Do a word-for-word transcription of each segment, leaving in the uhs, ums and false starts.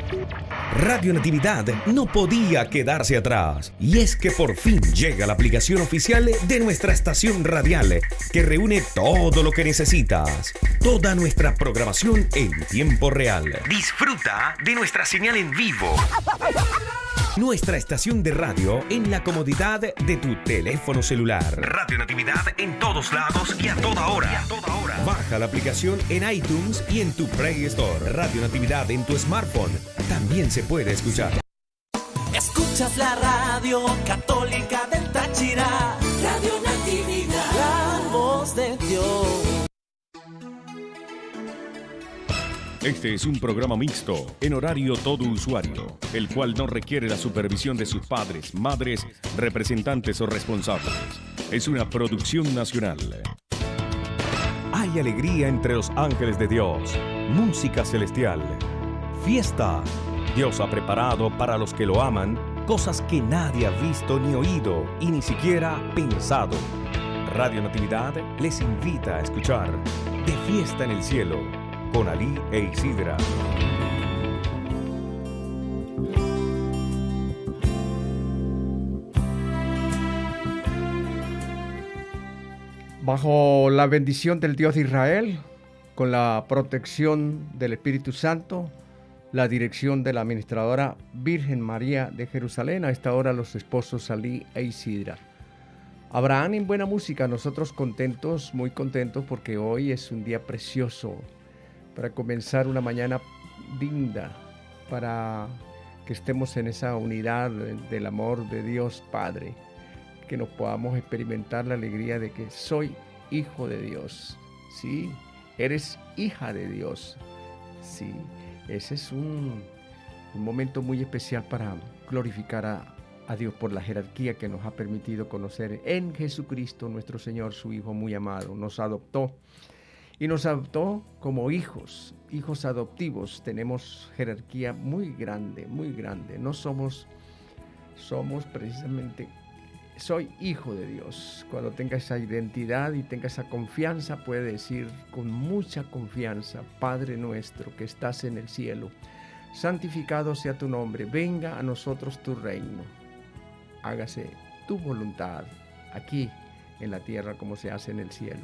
Radio Natividad no podía quedarse atrás, y es que por fin llega la aplicación oficial de nuestra estación radial que reúne todo lo que necesitas, toda nuestra programación en tiempo real. Disfruta de nuestra señal en vivo. Nuestra estación de radio en la comodidad de tu teléfono celular. Radio Natividad en todos lados y a toda hora. Y a toda hora. Baja la aplicación en iTunes y en tu Play Store. Radio Natividad en tu smartphone también se puede escuchar. Escuchas la radio católica del Táchira. Radio Natividad, la voz de Dios. Este es un programa mixto, en horario todo usuario, el cual no requiere la supervisión de sus padres, madres, representantes o responsables. Es una producción nacional. Hay alegría entre los ángeles de Dios, música celestial, fiesta. Dios ha preparado para los que lo aman cosas que nadie ha visto ni oído y ni siquiera pensado. Radio Natividad les invita a escuchar De Fiesta en el Cielo, con Alí e Isidra. Bajo la bendición del Dios de Israel, con la protección del Espíritu Santo, la dirección de la administradora Virgen María de Jerusalén, a esta hora los esposos Alí e Isidra. Abraham en buena música, nosotros contentos, muy contentos, porque hoy es un día precioso para comenzar una mañana linda, para que estemos en esa unidad del amor de Dios Padre, que nos podamos experimentar la alegría de que soy hijo de Dios, ¿sí? Eres hija de Dios, ¿sí? Ese es un, un momento muy especial para glorificar a, a Dios por la jerarquía que nos ha permitido conocer en Jesucristo, nuestro Señor, su Hijo muy amado. Nos adoptó. Y nos adoptó como hijos, hijos adoptivos. Tenemos jerarquía muy grande, muy grande. No somos, somos precisamente, soy hijo de Dios. Cuando tenga esa identidad y tenga esa confianza, puede decir con mucha confianza: Padre nuestro que estás en el cielo, santificado sea tu nombre, venga a nosotros tu reino. Hágase tu voluntad aquí en la tierra como se hace en el cielo.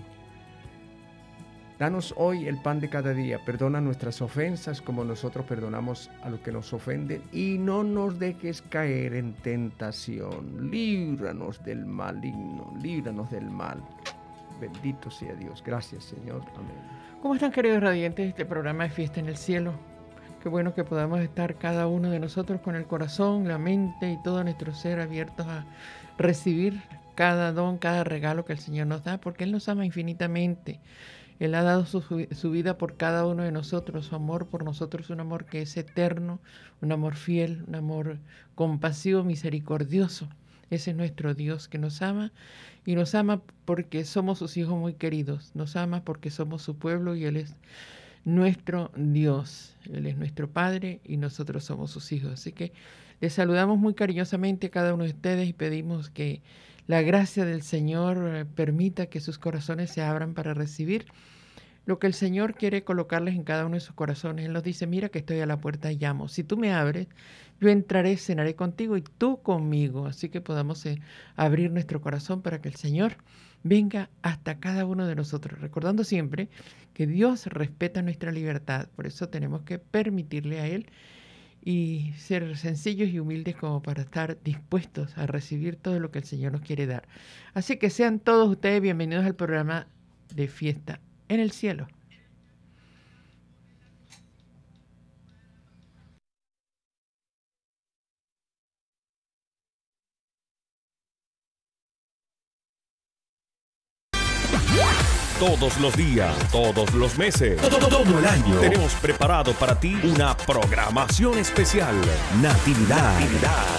Danos hoy el pan de cada día, perdona nuestras ofensas como nosotros perdonamos a los que nos ofenden, y no nos dejes caer en tentación, líbranos del maligno, líbranos del mal. Bendito sea Dios. Gracias, Señor. Amén. ¿Cómo están, queridos radiantes? Este programa es Fiesta en el Cielo. Qué bueno que podamos estar cada uno de nosotros con el corazón, la mente y todo nuestro ser abiertos a recibir cada don, cada regalo que el Señor nos da, porque Él nos ama infinitamente. Él ha dado su, su vida por cada uno de nosotros, su amor por nosotros, un amor que es eterno, un amor fiel, un amor compasivo, misericordioso. Ese es nuestro Dios que nos ama, y nos ama porque somos sus hijos muy queridos, nos ama porque somos su pueblo y Él es nuestro Dios. Él es nuestro Padre y nosotros somos sus hijos. Así que les saludamos muy cariñosamente a cada uno de ustedes y pedimos que la gracia del Señor permita que sus corazones se abran para recibir lo que el Señor quiere colocarles en cada uno de sus corazones. Él nos dice: mira que estoy a la puerta y llamo. Si tú me abres, yo entraré, cenaré contigo y tú conmigo. Así que podamos eh, abrir nuestro corazón para que el Señor venga hasta cada uno de nosotros, recordando siempre que Dios respeta nuestra libertad. Por eso tenemos que permitirle a Él y ser sencillos y humildes como para estar dispuestos a recibir todo lo que el Señor nos quiere dar. Así que sean todos ustedes bienvenidos al programa de Fiesta en el Cielo. Todos los días, todos los meses, todo, todo el año, tenemos preparado para ti una programación especial. Natividad. Natividad.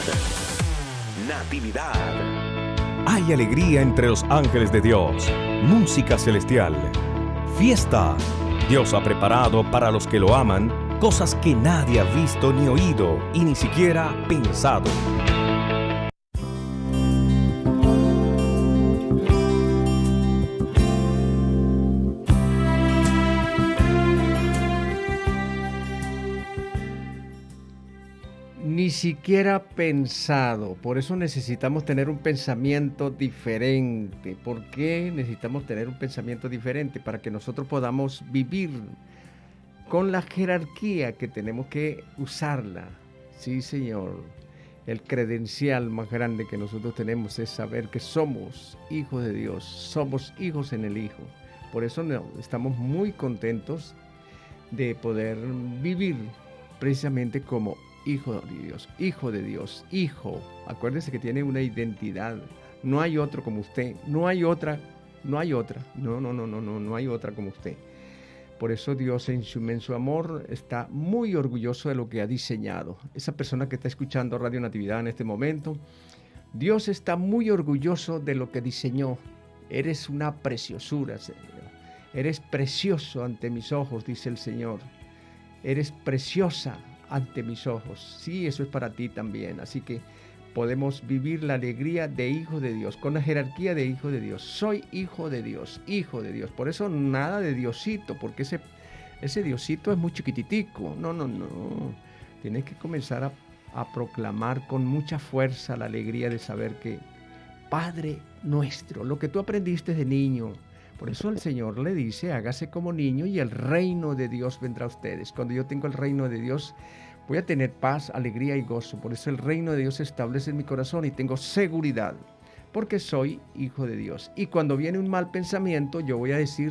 Natividad. Hay alegría entre los ángeles de Dios, música celestial, fiesta. Dios ha preparado para los que lo aman cosas que nadie ha visto ni oído y ni siquiera pensado. ni siquiera pensado. Por eso necesitamos tener un pensamiento diferente. ¿Por qué necesitamos tener un pensamiento diferente? Para que nosotros podamos vivir con la jerarquía que tenemos que usarla. Sí, Señor. El credencial más grande que nosotros tenemos es saber que somos hijos de Dios, somos hijos en el Hijo. Por eso estamos muy contentos de poder vivir precisamente como hijo de Dios, hijo de Dios, hijo. Acuérdese que tiene una identidad. No hay otro como usted, no hay otra, no hay otra. No, no, no, no, no, no hay otra como usted. Por eso Dios en su inmenso amor está muy orgulloso de lo que ha diseñado. Esa persona que está escuchando Radio Natividad en este momento, Dios está muy orgulloso de lo que diseñó. Eres una preciosura, Señor. Eres precioso ante mis ojos, dice el Señor. Eres preciosa ante mis ojos. Sí, eso es para ti también. Así que podemos vivir la alegría de hijo de Dios, con la jerarquía de hijo de Dios. Soy hijo de Dios, hijo de Dios. Por eso nada de Diosito, porque ese, ese Diosito es muy chiquititico. No, no, no. Tienes que comenzar a, a proclamar con mucha fuerza la alegría de saber que Padre nuestro, lo que tú aprendiste de niño. Por eso el Señor le dice, hágase como niño y el reino de Dios vendrá a ustedes. Cuando yo tengo el reino de Dios, voy a tener paz, alegría y gozo. Por eso el reino de Dios se establece en mi corazón y tengo seguridad, porque soy hijo de Dios. Y cuando viene un mal pensamiento, yo voy a decir,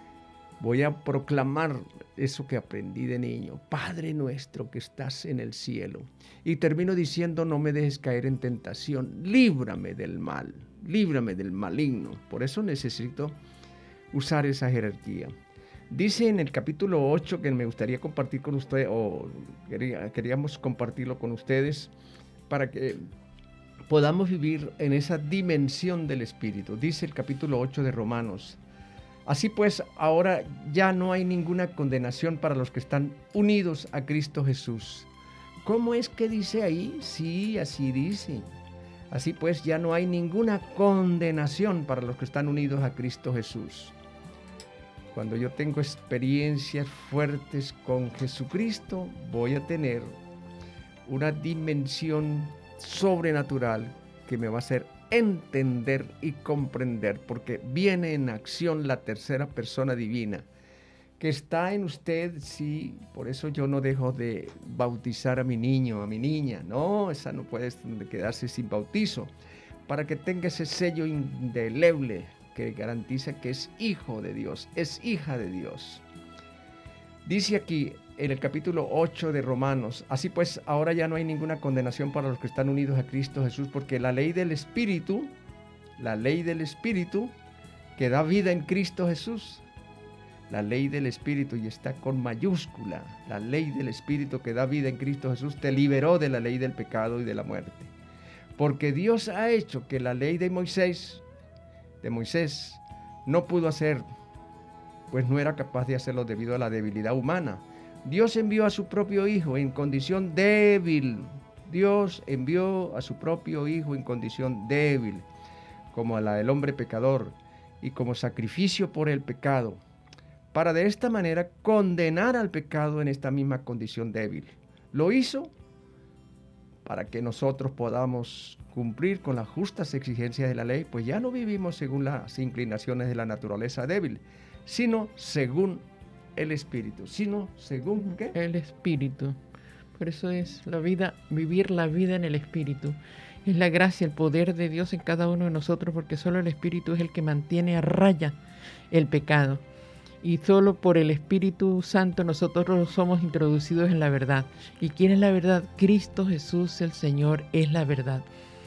voy a proclamar eso que aprendí de niño. Padre nuestro que estás en el cielo. Y termino diciendo, no me dejes caer en tentación, líbrame del mal, líbrame del maligno. Por eso necesito usar esa jerarquía. Dice en el capítulo ocho, que me gustaría compartir con ustedes, o quería, queríamos compartirlo con ustedes, para que podamos vivir en esa dimensión del Espíritu. Dice el capítulo ocho de Romanos, así pues, ahora ya no hay ninguna condenación para los que están unidos a Cristo Jesús. ¿Cómo es que dice ahí? Sí, así dice. Así pues, ya no hay ninguna condenación para los que están unidos a Cristo Jesús. Cuando yo tengo experiencias fuertes con Jesucristo, voy a tener una dimensión sobrenatural que me va a hacer entender y comprender, porque viene en acción la tercera persona divina, que está en usted. Sí, por eso yo no dejo de bautizar a mi niño, a mi niña. No, esa no puede quedarse sin bautizo, para que tenga ese sello indeleble que garantiza que es hijo de Dios, es hija de Dios. Dice aquí en el capítulo ocho de Romanos, así pues, ahora ya no hay ninguna condenación para los que están unidos a Cristo Jesús, porque la ley del Espíritu, la ley del Espíritu que da vida en Cristo Jesús, la ley del Espíritu, y está con mayúscula, la ley del Espíritu que da vida en Cristo Jesús, te liberó de la ley del pecado y de la muerte. Porque Dios ha hecho que la ley de Moisés, de Moisés, no pudo hacer, pues no era capaz de hacerlo debido a la debilidad humana. Dios envió a su propio Hijo en condición débil. Dios envió a su propio Hijo en condición débil, como a la del hombre pecador, y como sacrificio por el pecado, para de esta manera condenar al pecado en esta misma condición débil. Lo hizo para que nosotros podamos cumplir con las justas exigencias de la ley, pues ya no vivimos según las inclinaciones de la naturaleza débil, sino según el Espíritu, sino según ¿qué? El Espíritu. Por eso es la vida, vivir la vida en el Espíritu. Es la gracia, el poder de Dios en cada uno de nosotros, porque solo el Espíritu es el que mantiene a raya el pecado. Y solo por el Espíritu Santo nosotros somos introducidos en la verdad. ¿Y quién es la verdad? Cristo Jesús, el Señor, es la verdad.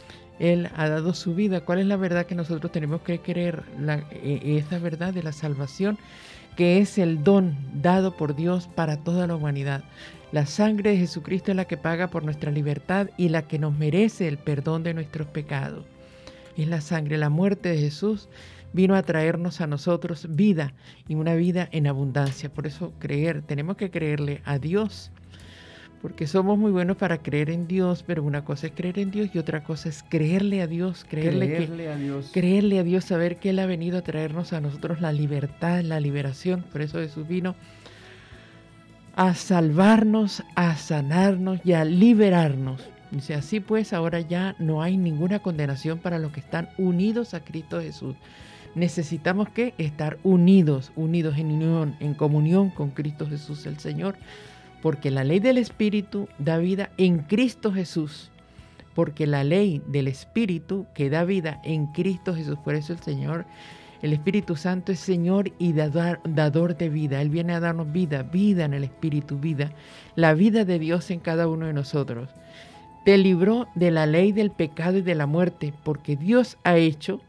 Él ha dado su vida. ¿Cuál es la verdad que nosotros tenemos que creer? La, eh, esa verdad de la salvación, que es el don dado por Dios para toda la humanidad. La sangre de Jesucristo es la que paga por nuestra libertad y la que nos merece el perdón de nuestros pecados. Es la sangre, la muerte de Jesús vino a traernos a nosotros vida, y una vida en abundancia. Por eso creer, tenemos que creerle a Dios, porque somos muy buenos para creer en Dios, pero una cosa es creer en Dios y otra cosa es creerle a Dios, creerle, creerle que, a Dios. creerle a Dios, saber que Él ha venido a traernos a nosotros la libertad, la liberación. Por eso Jesús vino a salvarnos, a sanarnos y a liberarnos. Dice, así pues, ahora ya no hay ninguna condenación para los que están unidos a Cristo Jesús. Necesitamos que estar unidos, unidos en unión, en comunión con Cristo Jesús el Señor, porque la ley del Espíritu da vida en Cristo Jesús, porque la ley del Espíritu que da vida en Cristo Jesús, por eso el Señor, el Espíritu Santo es Señor y dador, dador de vida. Él viene a darnos vida, vida en el Espíritu, vida, la vida de Dios en cada uno de nosotros. Te libró de la ley del pecado y de la muerte, porque Dios ha hecho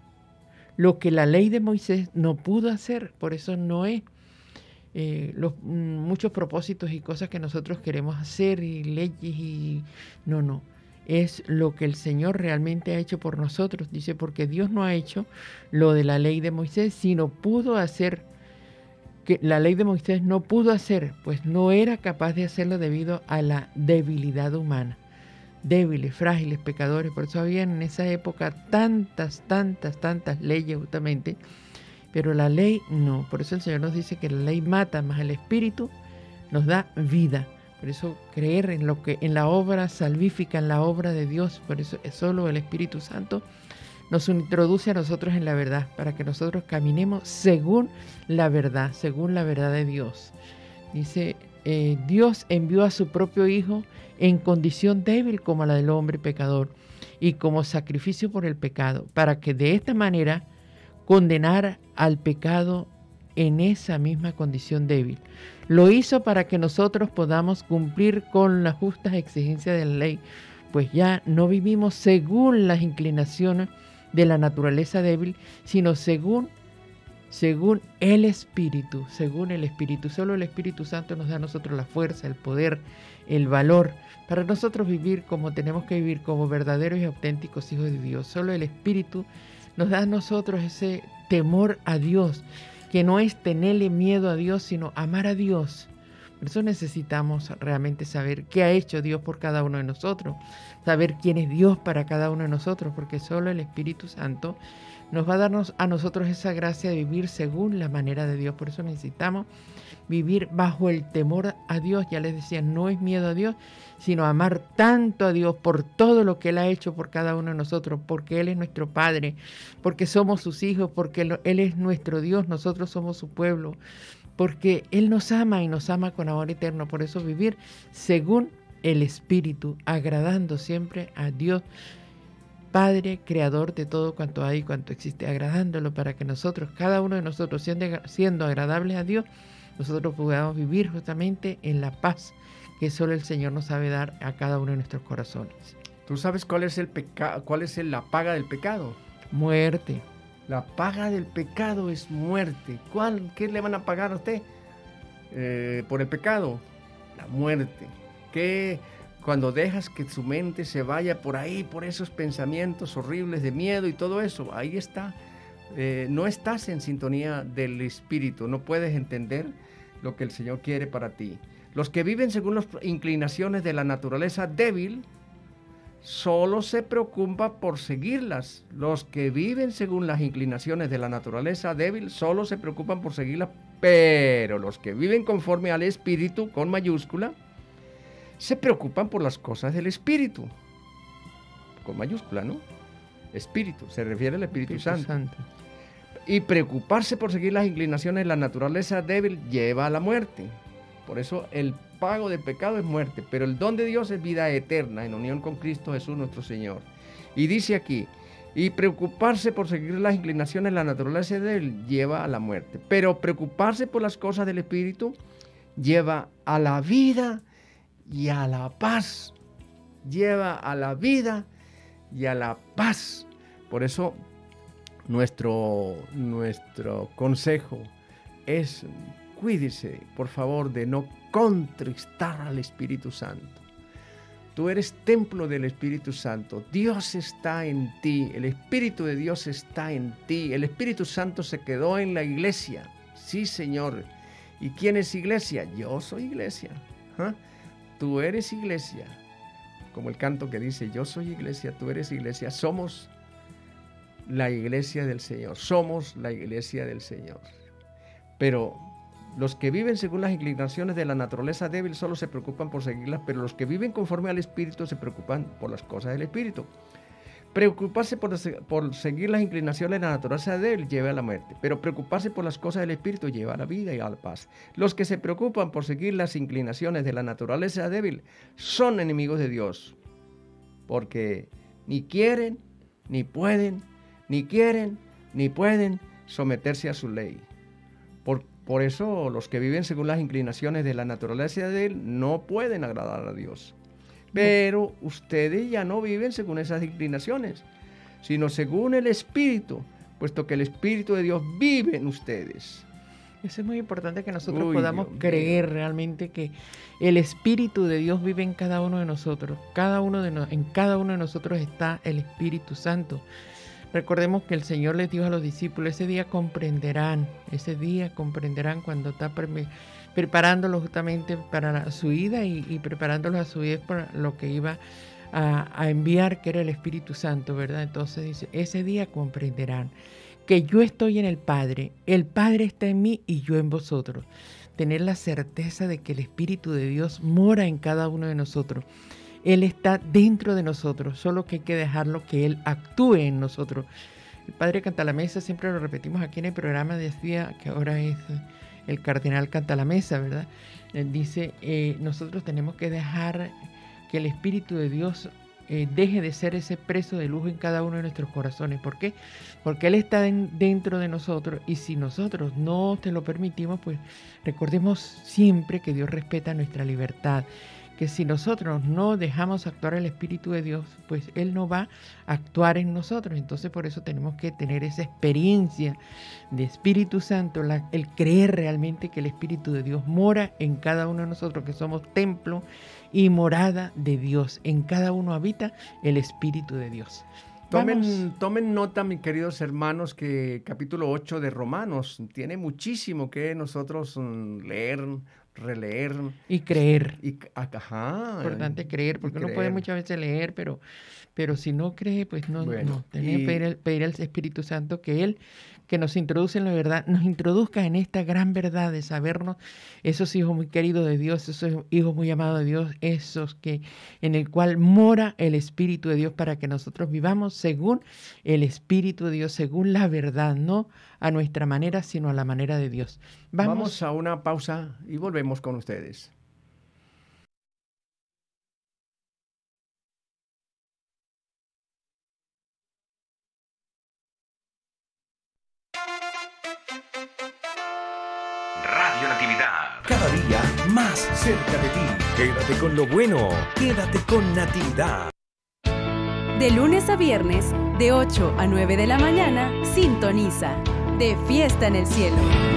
lo que la ley de Moisés no pudo hacer. Por eso Noé, eh, los, muchos propósitos y cosas que nosotros queremos hacer y leyes y no, no. Es lo que el Señor realmente ha hecho por nosotros. Dice, porque Dios no ha hecho lo de la ley de Moisés, sino pudo hacer que la ley de Moisés no pudo hacer, pues no era capaz de hacerlo debido a la debilidad humana. Débiles, frágiles, pecadores. Por eso había en esa época tantas, tantas, tantas leyes justamente, pero la ley no. Por eso el Señor nos dice que la ley mata, más el Espíritu nos da vida. Por eso creer en lo que, en la obra salvífica, en la obra de Dios, por eso es solo el Espíritu Santo nos introduce a nosotros en la verdad, para que nosotros caminemos según la verdad, según la verdad de Dios. Dice, eh, Dios envió a su propio Hijo en condición débil como la del hombre pecador y como sacrificio por el pecado, para que de esta manera condenara al pecado en esa misma condición débil. Lo hizo para que nosotros podamos cumplir con las justas exigencias de la ley, pues ya no vivimos según las inclinaciones de la naturaleza débil, sino según, según el Espíritu, según el Espíritu. Solo el Espíritu Santo nos da a nosotros la fuerza, el poder, el valor, para nosotros vivir como tenemos que vivir, como verdaderos y auténticos hijos de Dios. Solo el Espíritu nos da a nosotros ese temor a Dios, que no es tenerle miedo a Dios, sino amar a Dios. Por eso necesitamos realmente saber qué ha hecho Dios por cada uno de nosotros, saber quién es Dios para cada uno de nosotros, porque solo el Espíritu Santo nos va a darnos a nosotros esa gracia de vivir según la manera de Dios. Por eso necesitamos vivir bajo el temor a Dios. Ya les decía, no es miedo a Dios, sino amar tanto a Dios por todo lo que Él ha hecho por cada uno de nosotros, porque Él es nuestro Padre, porque somos sus hijos, porque Él es nuestro Dios, nosotros somos su pueblo, porque Él nos ama y nos ama con amor eterno. Por eso vivir según el Espíritu, agradando siempre a Dios, Padre, creador de todo cuanto hay y cuanto existe, agradándolo para que nosotros, cada uno de nosotros, siendo, siendo agradables a Dios, nosotros podamos vivir justamente en la paz que solo el Señor nos sabe dar a cada uno de nuestros corazones. ¿Tú sabes cuál es el pecado, cuál es la paga del pecado? Muerte. La paga del pecado es muerte. ¿Cuál? ¿Qué le van a pagar a usted eh, por el pecado? La muerte. ¿Qué? Cuando dejas que su mente se vaya por ahí, por esos pensamientos horribles de miedo y todo eso, ahí está. Eh, no estás en sintonía del Espíritu, no puedes entender lo que el Señor quiere para ti. Los que viven según las inclinaciones de la naturaleza débil, solo se preocupan por seguirlas. Los que viven según las inclinaciones de la naturaleza débil, solo se preocupan por seguirlas, pero los que viven conforme al Espíritu, con mayúscula, se preocupan por las cosas del Espíritu, con mayúscula, ¿no? Espíritu, se refiere al Espíritu, Espíritu Santo. Santo. Y preocuparse por seguir las inclinaciones de la naturaleza débil lleva a la muerte. Por eso el pago del pecado es muerte, pero el don de Dios es vida eterna en unión con Cristo Jesús nuestro Señor. Y dice aquí, y preocuparse por seguir las inclinaciones de la naturaleza débil lleva a la muerte, pero preocuparse por las cosas del Espíritu lleva a la vida y a la paz. Lleva a la vida y a la paz. Por eso nuestro, nuestro consejo es: cuídese, por favor, de no contristar al Espíritu Santo. Tú eres templo del Espíritu Santo. Dios está en ti. El Espíritu de Dios está en ti. El Espíritu Santo se quedó en la iglesia. Sí, Señor. ¿Y quién es iglesia? Yo soy iglesia. ¿Ah? Tú eres iglesia. Como el canto que dice, yo soy iglesia, tú eres iglesia. Somos la iglesia del Señor. Somos la iglesia del Señor. Pero Los que viven según las inclinaciones de la naturaleza débil solo se preocupan por seguirlas, pero los que viven conforme al Espíritu se preocupan por las cosas del Espíritu. Preocuparse por, por seguir las inclinaciones de la naturaleza débil lleva a la muerte, pero preocuparse por las cosas del Espíritu lleva a la vida y a la paz. Los que se preocupan por seguir las inclinaciones de la naturaleza débil son enemigos de Dios, porque ni quieren, ni pueden, ni quieren, ni pueden someterse a su ley. Por, por eso los que viven según las inclinaciones de la naturaleza débil no pueden agradar a Dios. Pero ustedes ya no viven según esas inclinaciones, sino según el Espíritu, puesto que el Espíritu de Dios vive en ustedes. Eso es muy importante, que nosotros Uy, podamos Dios creer mío. realmente que el Espíritu de Dios vive en cada uno de nosotros. Cada uno de no, en cada uno de nosotros está el Espíritu Santo. Recordemos que el Señor les dijo a los discípulos, ese día comprenderán, ese día comprenderán cuando está pre preparándolos justamente para la, su ida y, y preparándolos a su vez para lo que iba a, a enviar, que era el Espíritu Santo, ¿verdad? Entonces dice, ese día comprenderán que yo estoy en el Padre, el Padre está en mí y yo en vosotros. Tener la certeza de que el Espíritu de Dios mora en cada uno de nosotros. Él está dentro de nosotros, solo que hay que dejarlo que Él actúe en nosotros. El Padre Canta la Mesa, siempre lo repetimos aquí en el programa, decía que ahora es el Cardenal Canta la Mesa, ¿verdad? Él dice, eh, nosotros tenemos que dejar que el Espíritu de Dios eh, deje de ser ese preso de lujo en cada uno de nuestros corazones. ¿Por qué? Porque Él está en, dentro de nosotros, y si nosotros no te lo permitimos, pues recordemos siempre que Dios respeta nuestra libertad, que si nosotros no dejamos actuar el Espíritu de Dios, pues Él no va a actuar en nosotros. Entonces por eso tenemos que tener esa experiencia de Espíritu Santo, la, el creer realmente que el Espíritu de Dios mora en cada uno de nosotros, que somos templo y morada de Dios. En cada uno habita el Espíritu de Dios. Tomen, tomen nota, mis queridos hermanos, que capítulo ocho de Romanos tiene muchísimo que nosotros um, leer, releer. Y creer. Y, ajá. Importante creer, porque uno puede muchas veces leer, pero, pero si no cree, pues no. Bueno, no. Tenemos que y... pedir, pedir al Espíritu Santo que Él, que nos introduce en la verdad, nos introduzca en esta gran verdad de sabernos esos hijos muy queridos de Dios, esos hijos muy amados de Dios, esos que en el cual mora el Espíritu de Dios, para que nosotros vivamos según el Espíritu de Dios, según la verdad, no a nuestra manera, sino a la manera de Dios. Vamos, Vamos a una pausa y volvemos con ustedes. Radio Natividad. Cada día más cerca de ti. Quédate con lo bueno. Quédate con Natividad. De lunes a viernes, de ocho a nueve de la mañana, sintoniza De Fiesta en el Cielo.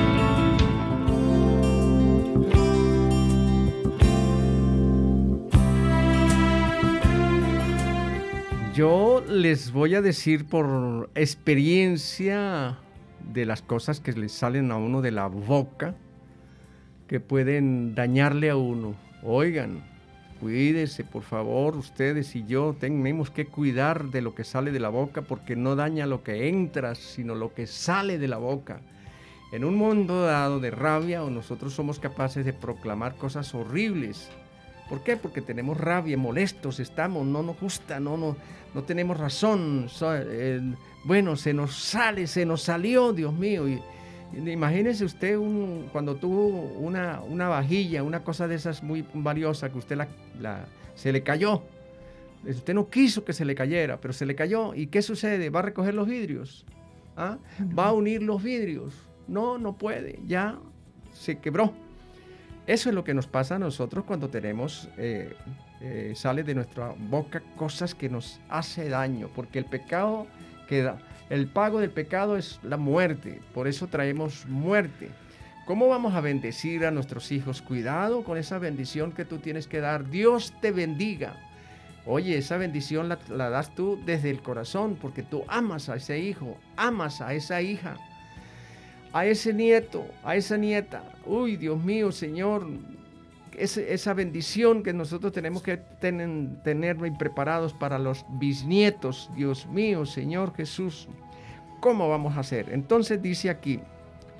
Yo les voy a decir por experiencia de las cosas que le salen a uno de la boca, que pueden dañarle a uno. Oigan, cuídese, por favor, ustedes y yo tenemos que cuidar de lo que sale de la boca, porque no daña lo que entra, sino lo que sale de la boca. En un mundo dado de rabia, nosotros somos capaces de proclamar cosas horribles. ¿Por qué? Porque tenemos rabia, molestos estamos, no nos gusta, no, no, no tenemos razón. So, eh, bueno, se nos sale, se nos salió, Dios mío. Y, y imagínese usted un, cuando tuvo una, una vajilla, una cosa de esas muy valiosa, que usted la, la, se le cayó. Usted no quiso que se le cayera, pero se le cayó. ¿Y qué sucede? ¿Va a recoger los vidrios? ¿Ah? ¿Va a unir los vidrios? No, no puede, ya se quebró. Eso es lo que nos pasa a nosotros cuando tenemos, eh, eh, sale de nuestra boca cosas que nos hace daño, porque el pecado queda, el pago del pecado es la muerte, por eso traemos muerte. ¿Cómo vamos a bendecir a nuestros hijos? Cuidado con esa bendición que tú tienes que dar. Dios te bendiga. Oye, esa bendición la, la das tú desde el corazón, porque tú amas a ese hijo, amas a esa hija, a ese nieto, a esa nieta. Uy, Dios mío, Señor, ese, esa bendición que nosotros tenemos que ten, tener preparados para los bisnietos. Dios mío, Señor Jesús, ¿cómo vamos a hacer? Entonces dice aquí,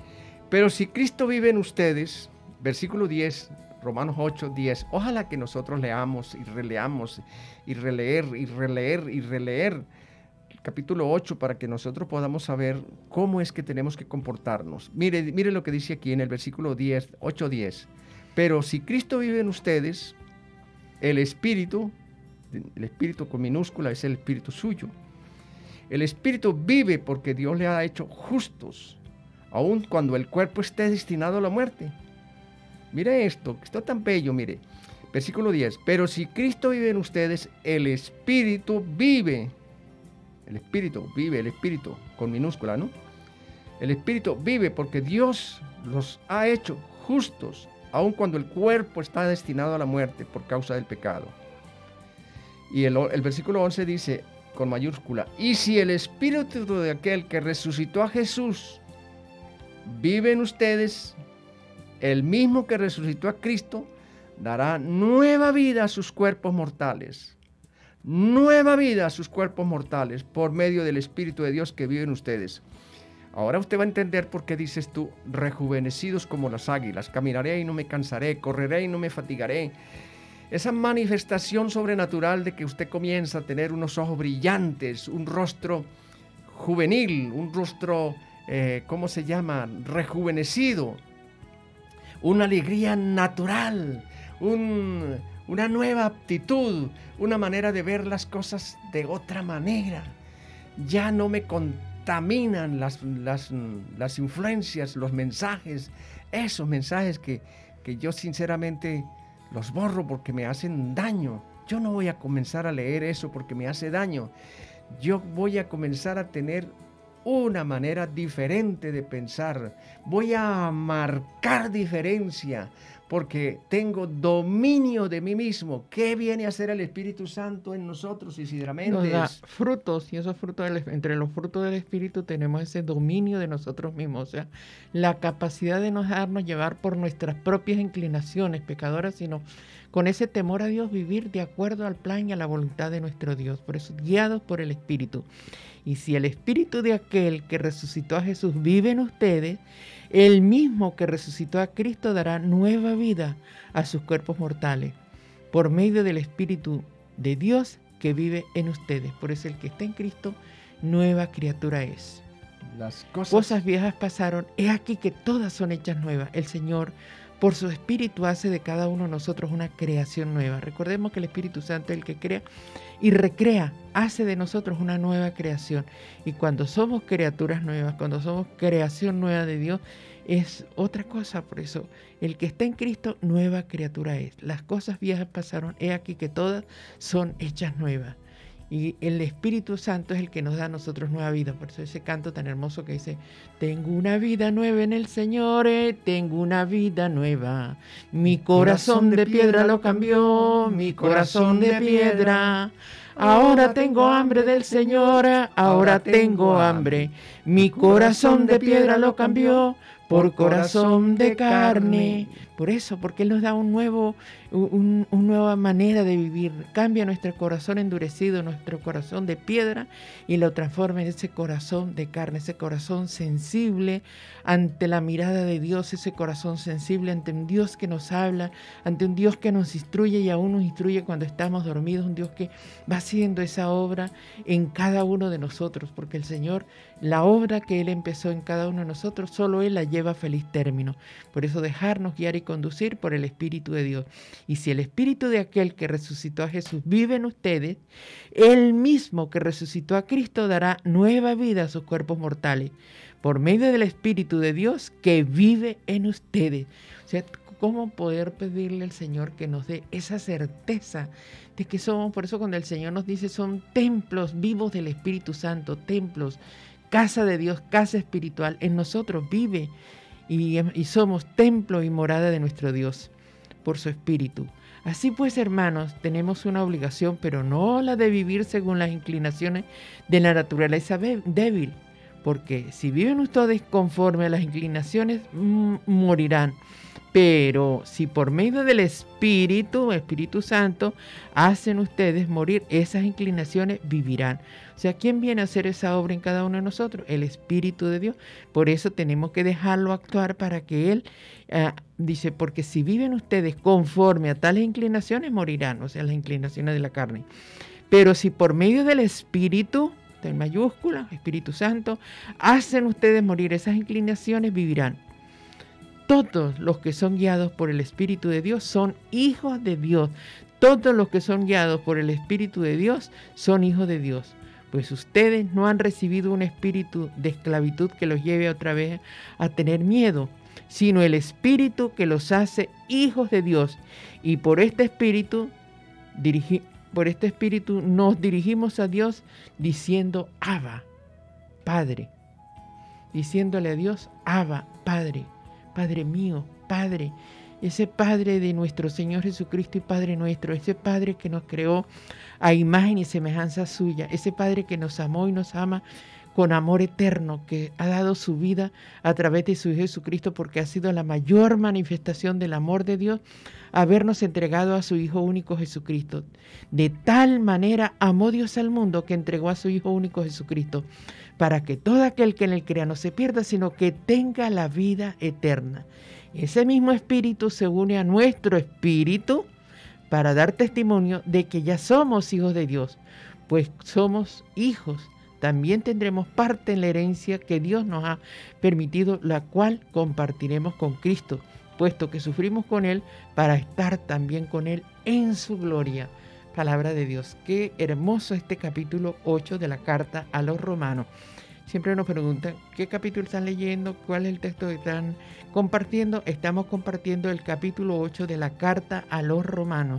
Pero si Cristo vive en ustedes, versículo diez, Romanos ocho, diez, ojalá que nosotros leamos y releamos y releer y releer y releer el capítulo ocho para que nosotros podamos saber cómo es que tenemos que comportarnos. Mire, mire lo que dice aquí en el versículo diez, ocho, diez. Pero si Cristo vive en ustedes, el Espíritu, el Espíritu con minúscula es el Espíritu suyo. El Espíritu vive porque Dios le ha hecho justos, aun cuando el cuerpo esté destinado a la muerte. Mire esto, que está tan bello, mire. Versículo diez. Pero si Cristo vive en ustedes, el Espíritu vive. El Espíritu vive, el Espíritu con minúscula, ¿no? El Espíritu vive porque Dios los ha hecho justos, aun cuando el cuerpo está destinado a la muerte por causa del pecado. Y el, el versículo once dice, con mayúscula, y si el Espíritu de aquel que resucitó a Jesús vive en ustedes, el mismo que resucitó a Cristo dará nueva vida a sus cuerpos mortales. Nueva vida a sus cuerpos mortales por medio del Espíritu de Dios que vive en ustedes. Ahora usted va a entender por qué dices tú, rejuvenecidos como las águilas, caminaré y no me cansaré, correré y no me fatigaré. Esa manifestación sobrenatural de que usted comienza a tener unos ojos brillantes, un rostro juvenil, un rostro, eh, ¿cómo se llama? Rejuvenecido. Una alegría natural, un, una nueva aptitud, una manera de ver las cosas de otra manera. Ya no me contaminan las, las, las influencias, los mensajes, esos mensajes que, que yo sinceramente los borro porque me hacen daño. Yo no voy a comenzar a leer eso porque me hace daño. Yo voy a comenzar a tener una manera diferente de pensar. Voy a marcar diferencia porque tengo dominio de mí mismo. ¿Qué viene a hacer el Espíritu Santo en nosotros, Isidra Méndez? Nos da frutos, y esos frutos del, entre los frutos del Espíritu tenemos ese dominio de nosotros mismos, o sea, la capacidad de no dejarnos llevar por nuestras propias inclinaciones pecadoras, sino con ese temor a Dios vivir de acuerdo al plan y a la voluntad de nuestro Dios, por eso guiados por el Espíritu. Y si el Espíritu de aquel que resucitó a Jesús vive en ustedes, el mismo que resucitó a Cristo dará nueva vida a sus cuerpos mortales por medio del Espíritu de Dios que vive en ustedes. Por eso el que está en Cristo, nueva criatura es. Las cosas, cosas viejas pasaron, he aquí que todas son hechas nuevas. El Señor, por su Espíritu, hace de cada uno de nosotros una creación nueva. Recordemos que el Espíritu Santo es el que crea y recrea, hace de nosotros una nueva creación. Y cuando somos criaturas nuevas, cuando somos creación nueva de Dios, es otra cosa. Por eso, el que está en Cristo, nueva criatura es. Las cosas viejas pasaron, he aquí que todas son hechas nuevas. Y el Espíritu Santo es el que nos da a nosotros nueva vida. Por eso ese canto tan hermoso que dice, tengo una vida nueva en el Señor, eh, tengo una vida nueva. Mi corazón de piedra lo cambió, mi corazón de piedra. Ahora tengo hambre del Señor, ahora tengo hambre. Mi corazón de piedra lo cambió por corazón de carne. Por eso, porque Él nos da un nuevo, un, una nueva manera de vivir. Cambia nuestro corazón endurecido, nuestro corazón de piedra, y lo transforma en ese corazón de carne, ese corazón sensible ante la mirada de Dios, ese corazón sensible ante un Dios que nos habla, ante un Dios que nos instruye y aún nos instruye cuando estamos dormidos, un Dios que va haciendo esa obra en cada uno de nosotros, porque el Señor, la obra que Él empezó en cada uno de nosotros, solo Él la lleva a feliz término. Por eso dejarnos guiar y conducir por el Espíritu de Dios. Y si el Espíritu de aquel que resucitó a Jesús vive en ustedes, Él mismo que resucitó a Cristo dará nueva vida a sus cuerpos mortales por medio del Espíritu de Dios que vive en ustedes. O sea, ¿cómo poder pedirle al Señor que nos dé esa certeza de que somos? Por eso cuando el Señor nos dice son templos vivos del Espíritu Santo, templos, casa de Dios, casa espiritual, en nosotros vive y, y somos templo y morada de nuestro Dios por su Espíritu. Así pues, hermanos, tenemos una obligación, pero no la de vivir según las inclinaciones de la naturaleza débil, porque si viven ustedes conforme a las inclinaciones, morirán. Pero si por medio del Espíritu, Espíritu Santo, hacen ustedes morir esas inclinaciones, vivirán. O sea, ¿quién viene a hacer esa obra en cada uno de nosotros? El Espíritu de Dios. Por eso tenemos que dejarlo actuar para que Él, uh, dice, porque si viven ustedes conforme a tales inclinaciones, morirán, o sea, las inclinaciones de la carne. Pero si por medio del Espíritu, en mayúscula, Espíritu Santo, hacen ustedes morir esas inclinaciones, vivirán. Todos los que son guiados por el Espíritu de Dios son hijos de Dios. Todos los que son guiados por el Espíritu de Dios son hijos de Dios. Pues ustedes no han recibido un espíritu de esclavitud que los lleve otra vez a tener miedo, sino el Espíritu que los hace hijos de Dios. Y por este Espíritu, dirigi, por este Espíritu nos dirigimos a Dios diciendo Abba, Padre. Diciéndole a Dios, Abba, Padre. Padre mío, Padre, ese Padre de nuestro Señor Jesucristo y Padre nuestro, ese Padre que nos creó a imagen y semejanza suya, ese Padre que nos amó y nos ama con amor eterno, que ha dado su vida a través de su Hijo Jesucristo, porque ha sido la mayor manifestación del amor de Dios, habernos entregado a su Hijo único Jesucristo. De tal manera amó Dios al mundo que entregó a su Hijo único Jesucristo, para que todo aquel que en él crea no se pierda, sino que tenga la vida eterna. Ese mismo Espíritu se une a nuestro espíritu para dar testimonio de que ya somos hijos de Dios, pues somos hijos. También tendremos parte en la herencia que Dios nos ha permitido, la cual compartiremos con Cristo, puesto que sufrimos con Él para estar también con Él en su gloria. Palabra de Dios. Qué hermoso este capítulo ocho de la carta a los romanos. Siempre nos preguntan, ¿qué capítulo están leyendo? ¿Cuál es el texto que están compartiendo? Estamos compartiendo el capítulo ocho de la carta a los romanos.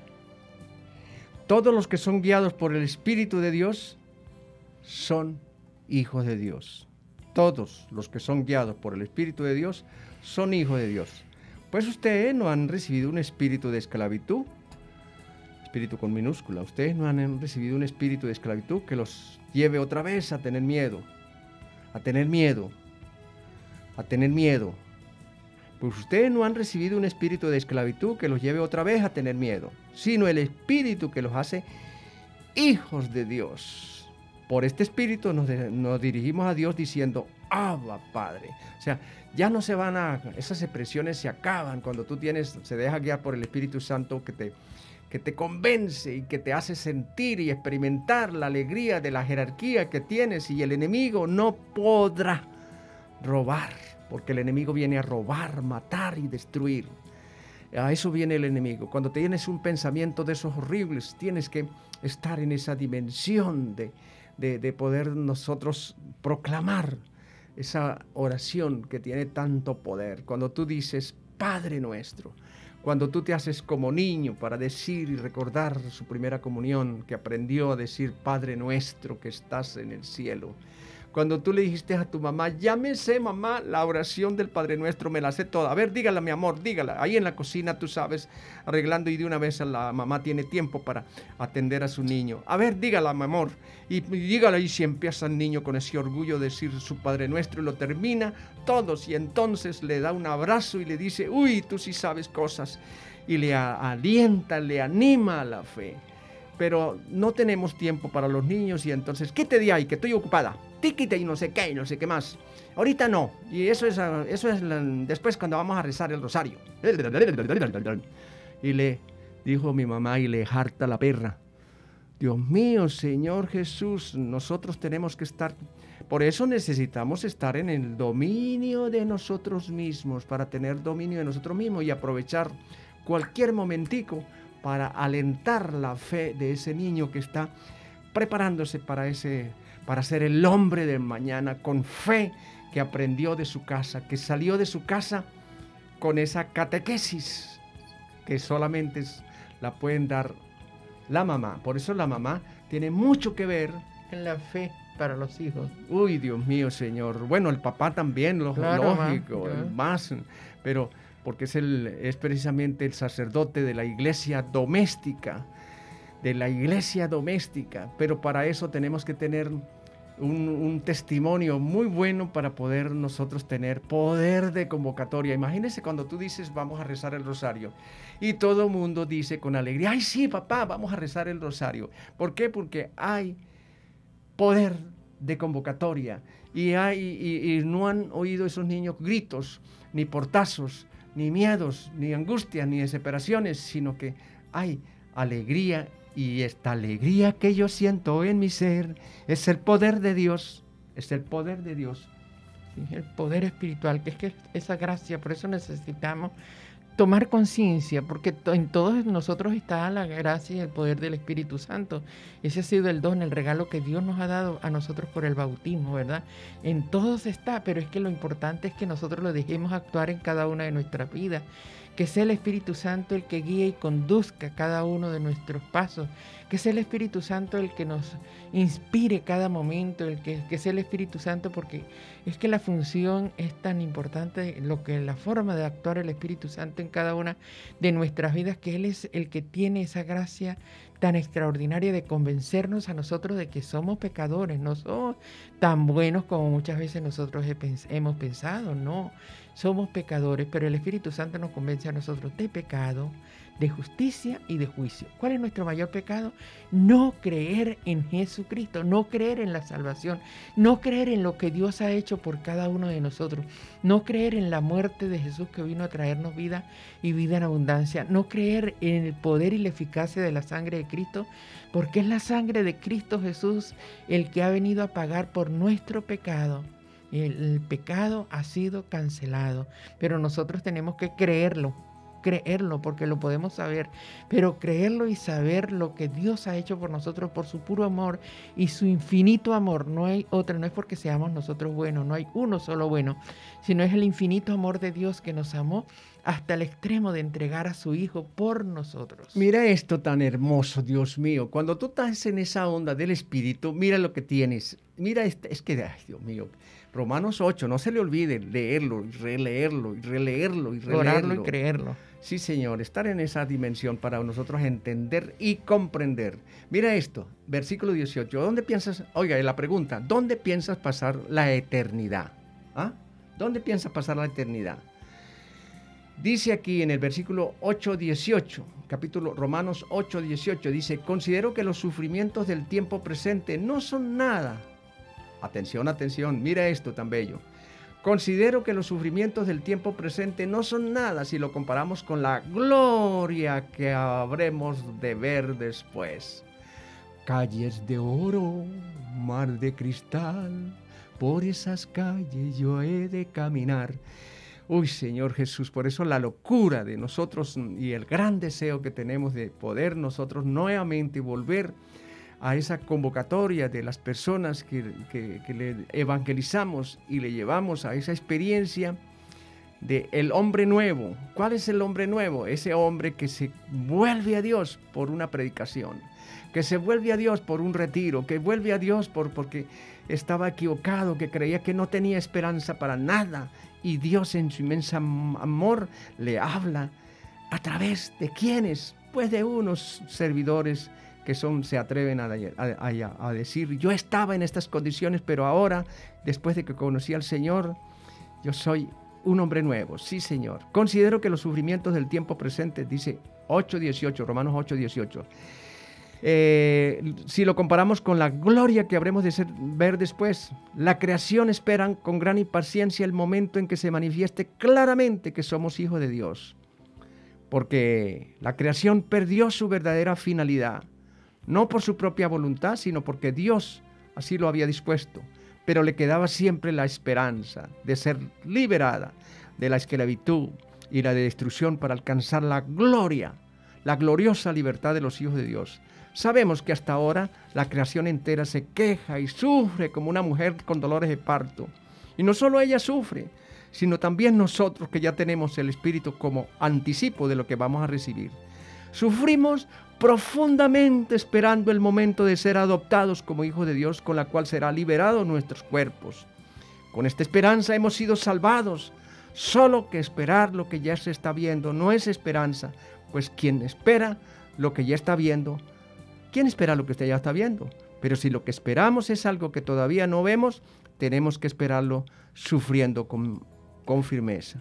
Todos los que son guiados por el Espíritu de Dios son hijos de Dios. Todos los que son guiados por el Espíritu de Dios son hijos de Dios. Pues ustedes no han recibido un espíritu de esclavitud, espíritu con minúscula. Ustedes no han recibido un espíritu de esclavitud que los lleve otra vez a tener miedo, a tener miedo, a tener miedo. Pues ustedes no han recibido un espíritu de esclavitud que los lleve otra vez a tener miedo, sino el espíritu que los hace hijos de Dios. Por este espíritu nos, de, nos dirigimos a Dios diciendo, Abba, Padre. O sea, ya no se van a, esas expresiones se acaban cuando tú tienes, se deja guiar por el Espíritu Santo que te, que te convence y que te hace sentir y experimentar la alegría de la jerarquía que tienes, y el enemigo no podrá robar, porque el enemigo viene a robar, matar y destruir. A eso viene el enemigo. Cuando tienes un pensamiento de esos horribles, tienes que estar en esa dimensión de, de, de poder nosotros proclamar esa oración que tiene tanto poder. Cuando tú dices, Padre nuestro, cuando tú te haces como niño para decir y recordar su primera comunión, que aprendió a decir, Padre nuestro que estás en el cielo. Cuando tú le dijiste a tu mamá, ya me sé, mamá, la oración del Padre Nuestro, me la sé toda. A ver, dígala, mi amor, dígala. Ahí en la cocina, tú sabes, arreglando, y de una vez la mamá tiene tiempo para atender a su niño. A ver, dígala, mi amor. Y, y dígala, y si empieza el niño con ese orgullo de decir su Padre Nuestro, y lo termina todos, y entonces le da un abrazo y le dice, uy, tú sí sabes cosas. Y le a, alienta, le anima a la fe. Pero no tenemos tiempo para los niños, y entonces, ¿qué te di ahí? Que estoy ocupada. Tíquite y no sé qué, y no sé qué más. Ahorita no. Y eso es, eso es después cuando vamos a rezar el rosario. Y le dijo mi mamá, y le harta la perra. Dios mío, Señor Jesús, nosotros tenemos que estar... Por eso necesitamos estar en el dominio de nosotros mismos, para tener dominio de nosotros mismos y aprovechar cualquier momentico para alentar la fe de ese niño que está preparándose para ese... para ser el hombre de mañana, con fe, que aprendió de su casa, que salió de su casa con esa catequesis que solamente la pueden dar la mamá. Por eso la mamá tiene mucho que ver en la fe para los hijos. Uy, Dios mío, Señor. Bueno, el papá también, lo, claro, lógico, ma, el más, pero porque es, el, es precisamente el sacerdote de la iglesia doméstica, de la iglesia doméstica, pero para eso tenemos que tener un, un testimonio muy bueno para poder nosotros tener poder de convocatoria. Imagínense cuando tú dices vamos a rezar el rosario y todo el mundo dice con alegría, ay sí papá, vamos a rezar el rosario. ¿Por qué? Porque hay poder de convocatoria y, hay, y, y no han oído esos niños gritos, ni portazos, ni miedos, ni angustias, ni desesperaciones, sino que hay alegría. Y esta alegría que yo siento en mi ser es el poder de Dios, es el poder de Dios. Sí, el poder espiritual, que es que esa gracia, por eso necesitamos tomar conciencia, porque en todos nosotros está la gracia y el poder del Espíritu Santo. Ese ha sido el don, el regalo que Dios nos ha dado a nosotros por el bautismo, ¿verdad? En todos está, pero es que lo importante es que nosotros lo dejemos actuar en cada una de nuestras vidas. Que sea el Espíritu Santo el que guíe y conduzca cada uno de nuestros pasos, que sea el Espíritu Santo el que nos inspire cada momento, el que, que sea el Espíritu Santo, porque es que la función es tan importante, lo que la forma de actuar el Espíritu Santo en cada una de nuestras vidas, que Él es el que tiene esa gracia tan extraordinaria de convencernos a nosotros de que somos pecadores, no somos tan buenos como muchas veces nosotros hemos pensado, no, somos pecadores, pero el Espíritu Santo nos convence a nosotros de pecado, de justicia y de juicio. ¿Cuál es nuestro mayor pecado? No creer en Jesucristo, no creer en la salvación, no creer en lo que Dios ha hecho por cada uno de nosotros, no creer en la muerte de Jesús que vino a traernos vida y vida en abundancia, no creer en el poder y la eficacia de la sangre de Cristo, porque es la sangre de Cristo Jesús el que ha venido a pagar por nuestro pecado. El, el pecado ha sido cancelado, pero nosotros tenemos que creerlo. creerlo porque lo podemos saber, pero creerlo y saber lo que Dios ha hecho por nosotros, por su puro amor y su infinito amor. No hay otra, no es porque seamos nosotros buenos, no hay uno solo bueno, sino es el infinito amor de Dios que nos amó hasta el extremo de entregar a su Hijo por nosotros. Mira esto tan hermoso, Dios mío. Cuando tú estás en esa onda del Espíritu, mira lo que tienes. Mira, este, es que, ay, Dios mío, Romanos ocho, no se le olvide leerlo, y releerlo, y releerlo, y releerlo. Orarlo y creerlo. Sí, Señor, estar en esa dimensión para nosotros entender y comprender. Mira esto, versículo dieciocho. ¿Dónde piensas, oiga, la pregunta, ¿dónde piensas pasar la eternidad? ¿Ah? ¿Dónde piensas pasar la eternidad? Dice aquí en el versículo ocho dieciocho, capítulo Romanos ocho dieciocho, dice, considero que los sufrimientos del tiempo presente no son nada. Atención, atención, mira esto tan bello. Considero que los sufrimientos del tiempo presente no son nada si lo comparamos con la gloria que habremos de ver después. Calles de oro, mar de cristal, por esas calles yo he de caminar. Uy, Señor Jesús, por eso la locura de nosotros y el gran deseo que tenemos de poder nosotros nuevamente volver a esa convocatoria de las personas que, que, que le evangelizamos y le llevamos a esa experiencia de el hombre nuevo. ¿Cuál es el hombre nuevo? Ese hombre que se vuelve a Dios por una predicación, que se vuelve a Dios por un retiro, que vuelve a Dios por, porque estaba equivocado, que creía que no tenía esperanza para nada, y Dios en su inmenso amor le habla a través de ¿quiénes? Pues de unos servidores que son, se atreven a, a, a, a decir, yo estaba en estas condiciones, pero ahora, después de que conocí al Señor, yo soy un hombre nuevo. Sí, Señor. Considero que los sufrimientos del tiempo presente, dice ocho dieciocho, Romanos ocho dieciocho, eh, si lo comparamos con la gloria que habremos de ser, ver después, la creación espera con gran impaciencia el momento en que se manifieste claramente que somos hijos de Dios, porque la creación perdió su verdadera finalidad, no por su propia voluntad, sino porque Dios así lo había dispuesto, pero le quedaba siempre la esperanza de ser liberada de la esclavitud y la de destrucción para alcanzar la gloria, la gloriosa libertad de los hijos de Dios. Sabemos que hasta ahora la creación entera se queja y sufre como una mujer con dolores de parto. Y no solo ella sufre, sino también nosotros que ya tenemos el Espíritu como anticipo de lo que vamos a recibir. Sufrimos profundamente esperando el momento de ser adoptados como hijos de Dios, con la cual será liberado nuestros cuerpos. Con esta esperanza hemos sido salvados. Solo que esperar lo que ya se está viendo no es esperanza, pues quien espera lo que ya está viendo, ¿quién espera lo que usted ya está viendo? Pero si lo que esperamos es algo que todavía no vemos, tenemos que esperarlo sufriendo con, con firmeza.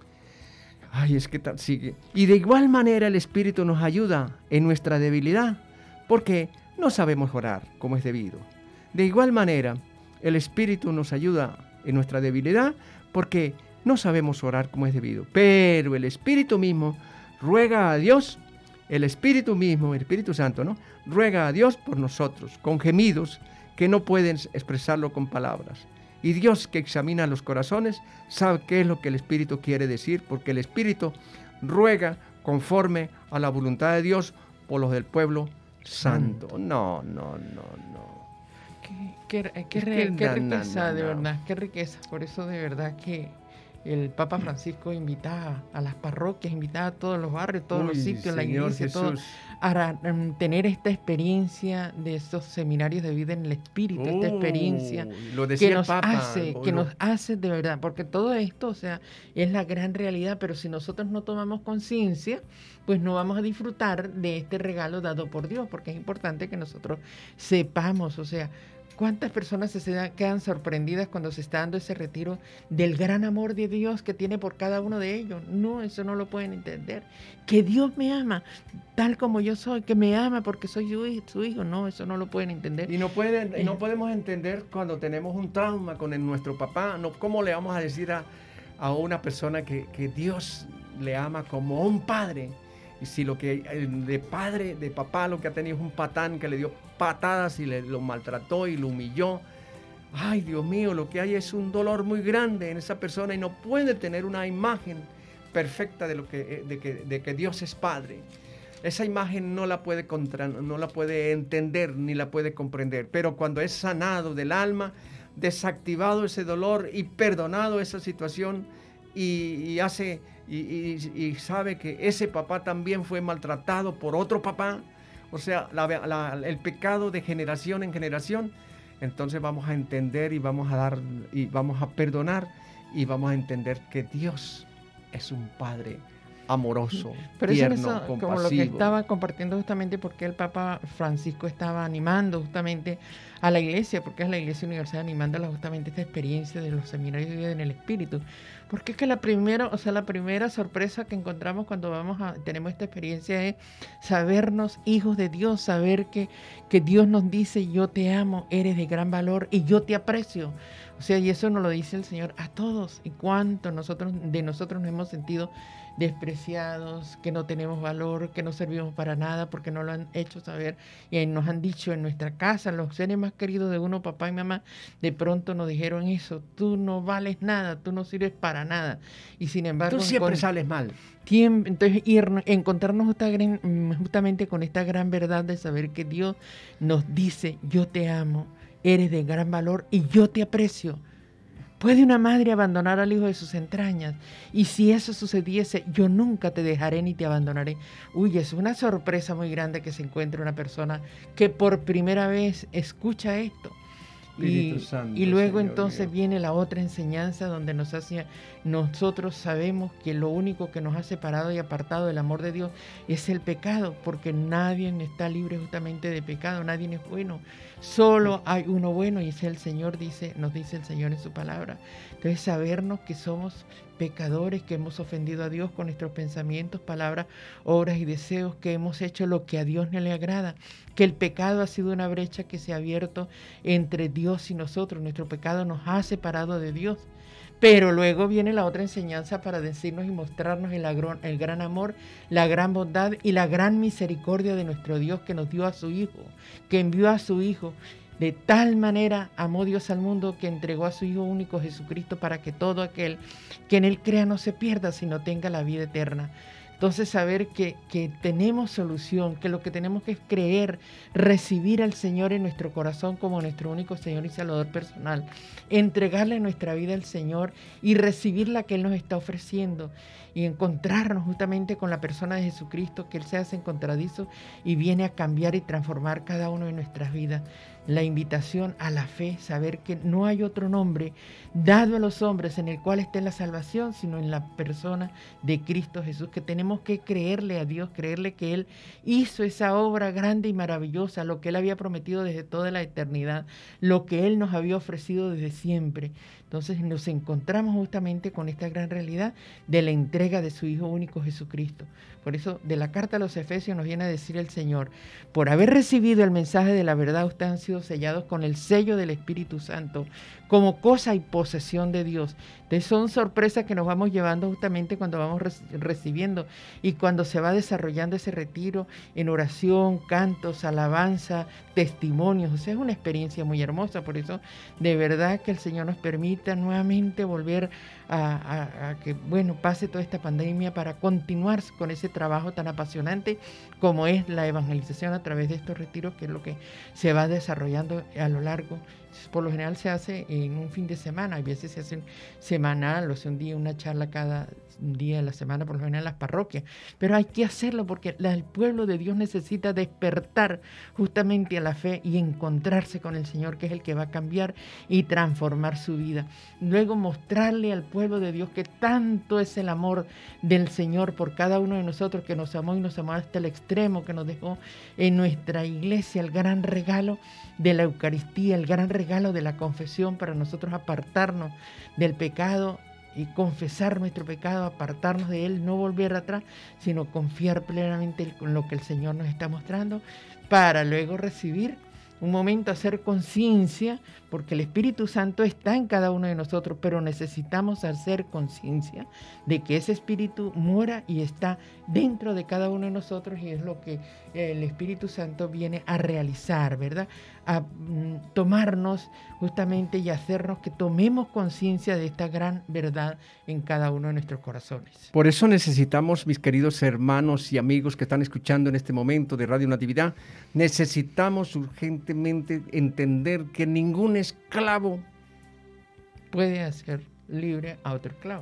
Ay, es que tal sigue. Y de igual manera el Espíritu nos ayuda en nuestra debilidad, porque no sabemos orar como es debido. De igual manera, el Espíritu nos ayuda en nuestra debilidad, porque no sabemos orar como es debido. Pero el Espíritu mismo ruega a Dios, el Espíritu mismo, el Espíritu Santo, ¿no? Ruega a Dios por nosotros, con gemidos que no pueden expresarlo con palabras. Y Dios, que examina los corazones, sabe qué es lo que el Espíritu quiere decir, porque el Espíritu ruega conforme a la voluntad de Dios por los del pueblo santo. No, no, no, no. Qué, qué, qué, re, qué riqueza, de verdad, qué riqueza. Por eso de verdad que el Papa Francisco invitaba a las parroquias, invitaba a todos los barrios, todos Uy, los sitios, la iglesia, todo, a um, tener esta experiencia de estos seminarios de vida en el Espíritu, oh, esta experiencia lo que nos Papa, hace, que lo... nos hace de verdad, porque todo esto, o sea, es la gran realidad, pero si nosotros no tomamos conciencia, pues no vamos a disfrutar de este regalo dado por Dios, porque es importante que nosotros sepamos, o sea, ¿cuántas personas se quedan sorprendidas cuando se está dando ese retiro del gran amor de Dios que tiene por cada uno de ellos? No, eso no lo pueden entender. Que Dios me ama tal como yo soy, que me ama porque soy su hijo, su hijo. No, eso no lo pueden entender. Y no, pueden, eh. no podemos entender cuando tenemos un trauma con el, nuestro papá. No, ¿cómo le vamos a decir a, a una persona que, que Dios le ama como un padre? Y si lo que de padre, de papá, lo que ha tenido es un patán que le dio patadas y le, lo maltrató y lo humilló. Ay, Dios mío, lo que hay es un dolor muy grande en esa persona y no puede tener una imagen perfecta de, lo que, de, que, de que Dios es Padre. Esa imagen no la puede contra, no la puede entender ni la puede comprender. Pero cuando es sanado del alma, desactivado ese dolor y perdonado esa situación y, y hace... Y, y, y sabe que ese papá también fue maltratado por otro papá, o sea, la, la, el pecado de generación en generación, entonces vamos a entender y vamos a dar y vamos a perdonar y vamos a entender que Dios es un Padre amoroso, pero tierno, eso, eso, compasivo. Como lo que estaba compartiendo justamente porque el Papa Francisco estaba animando justamente a la iglesia, porque es la Iglesia Universal animándola justamente esta experiencia de los seminarios de vida en el Espíritu. Porque es que la primera, o sea, la primera sorpresa que encontramos cuando vamos a, tenemos esta experiencia es sabernos hijos de Dios, saber que, que Dios nos dice, yo te amo, eres de gran valor y yo te aprecio. O sea, y eso nos lo dice el Señor a todos. Y cuánto nosotros, de nosotros nos hemos sentido despreciados, que no tenemos valor, que no servimos para nada porque no lo han hecho saber y nos han dicho en nuestra casa, los seres más queridos de uno, papá y mamá, de pronto nos dijeron eso, tú no vales nada, tú no sirves para nada. Y sin embargo... Tú siempre con, sales mal. Tiempo, entonces, ir, encontrarnos justa, justamente con esta gran verdad de saber que Dios nos dice, yo te amo, eres de gran valor y yo te aprecio. ¿Puede una madre abandonar al hijo de sus entrañas? Y si eso sucediese, yo nunca te dejaré ni te abandonaré. Uy, es una sorpresa muy grande que se encuentre una persona que por primera vez escucha esto. Y, Santo, y luego Señor entonces mío. Viene la otra enseñanza donde nos hace, nosotros sabemos que lo único que nos ha separado y apartado del amor de Dios es el pecado, porque nadie está libre justamente de pecado, nadie es bueno, solo hay uno bueno y es el Señor, dice, nos dice el Señor en su palabra. Entonces sabernos que somos pecadores, que hemos ofendido a Dios con nuestros pensamientos, palabras, obras y deseos, que hemos hecho lo que a Dios no le agrada, que el pecado ha sido una brecha que se ha abierto entre Dios y nosotros, nuestro pecado nos ha separado de Dios. Pero luego viene la otra enseñanza para decirnos y mostrarnos el, agro, el gran amor, la gran bondad y la gran misericordia de nuestro Dios que nos dio a su Hijo, que envió a su Hijo. De tal manera amó Dios al mundo que entregó a su Hijo único Jesucristo para que todo aquel que en Él crea no se pierda, sino tenga la vida eterna. Entonces saber que, que tenemos solución, que lo que tenemos que es creer, recibir al Señor en nuestro corazón como nuestro único Señor y Salvador personal, entregarle nuestra vida al Señor y recibir la que Él nos está ofreciendo y encontrarnos justamente con la persona de Jesucristo, que Él se hace encontradizo y viene a cambiar y transformar cada uno de nuestras vidas. la invitación a la fe, saber que no hay otro nombre dado a los hombres en el cual esté la salvación, sino en la persona de Cristo Jesús, que tenemos que creerle a Dios, creerle que Él hizo esa obra grande y maravillosa, lo que Él había prometido desde toda la eternidad, lo que Él nos había ofrecido desde siempre. Entonces nos encontramos justamente con esta gran realidad de la entrega de su Hijo único Jesucristo. Por eso de la carta a los Efesios nos viene a decir el Señor: por haber recibido el mensaje de la verdad, ustedes han sido sellados con el sello del Espíritu Santo, como cosa y posesión de Dios. Entonces son sorpresas que nos vamos llevando justamente cuando vamos recibiendo y cuando se va desarrollando ese retiro en oración, cantos, alabanza, testimonios. O sea, es una experiencia muy hermosa. Por eso, de verdad que el Señor nos permita nuevamente volver a, a, a que, bueno, pase toda esta pandemia para continuar con ese trabajo tan apasionante como es la evangelización a través de estos retiros, que es lo que se va desarrollando a lo largo. Por lo general se hace en un fin de semana, a veces se hace semanal, o sea, un día, una charla cada día de la semana, por lo general en las parroquias, pero hay que hacerlo porque la, el pueblo de Dios necesita despertar justamente a la fe y encontrarse con el Señor, que es el que va a cambiar y transformar su vida. Luego mostrarle al pueblo de Dios que tanto es el amor del Señor por cada uno de nosotros, que nos amó y nos amó hasta el extremo, que nos dejó en nuestra iglesia el gran regalo de la Eucaristía, el gran regalo de la confesión, para nosotros apartarnos del pecado y confesar nuestro pecado, apartarnos de él, no volver atrás, sino confiar plenamente en lo que el Señor nos está mostrando, para luego recibir un momento, hacer conciencia, porque el Espíritu Santo está en cada uno de nosotros, pero necesitamos hacer conciencia de que ese Espíritu mora y está dentro de cada uno de nosotros, y es lo que el Espíritu Santo viene a realizar, ¿verdad? A mm, tomarnos justamente y hacernos que tomemos conciencia de esta gran verdad en cada uno de nuestros corazones. Por eso necesitamos, mis queridos hermanos y amigos que están escuchando en este momento de Radio Natividad, necesitamos urgentemente entender que ningún esclavo puede hacer libre a otro esclavo.